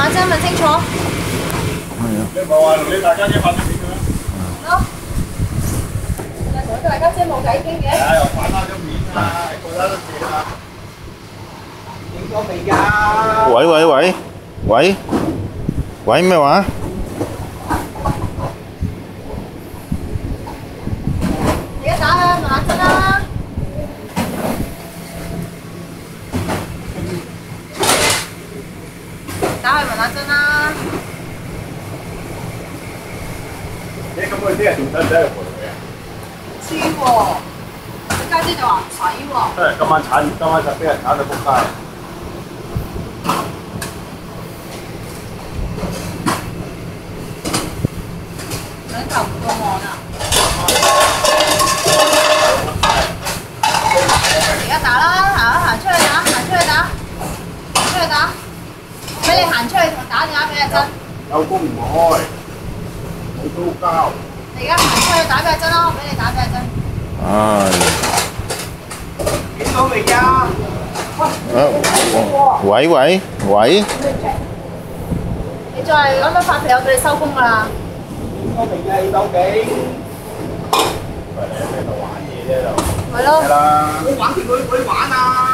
下啫，問清楚。 係啊。 你唔係話同你大家姐拍咗片嘅咩？ 咯。同大家姐冇偈傾嘅。 係又反翻張面啊，覺得都謝啦。影咗未㗎？ 喂咩話？ 而家打去問下真啦。打去問下真啦。 你咁佢啲人仲使唔使去陪佢啊？ 知喎，佢家姐就話唔使喎。 今晚就俾人鏟到仆街。 兩頭唔到岸啊！而家打啦，行出去打，俾你行出去同打電話俾阿珍。 有工唔開，冇租交。 你而家行出去打俾阿珍啦，我俾你打俾阿珍。 唉。 影咗未㗎？ 喂。 你再咁樣發脾氣，我對你收工㗎啦。 影咗未㗎？影到幾？喂，你喺度玩嘢啫就。 係咯。 係啦。我玩佢玩啊！